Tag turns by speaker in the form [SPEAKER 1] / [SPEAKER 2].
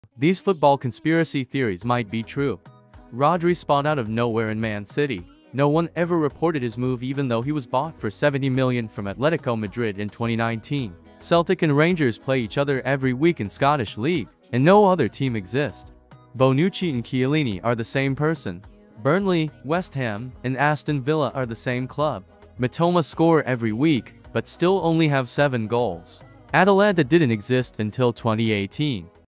[SPEAKER 1] These football conspiracy theories might be true. Rodri spawned out of nowhere in Man City. No one ever reported his move even though he was bought for 70 million from Atletico Madrid in 2019. Celtic and Rangers play each other every week in Scottish League, and no other team exists. Bonucci and Chiellini are the same person. Burnley, West Ham, and Aston Villa are the same club. Mitoma score every week, but still only have 7 goals. Atalanta didn't exist until 2018.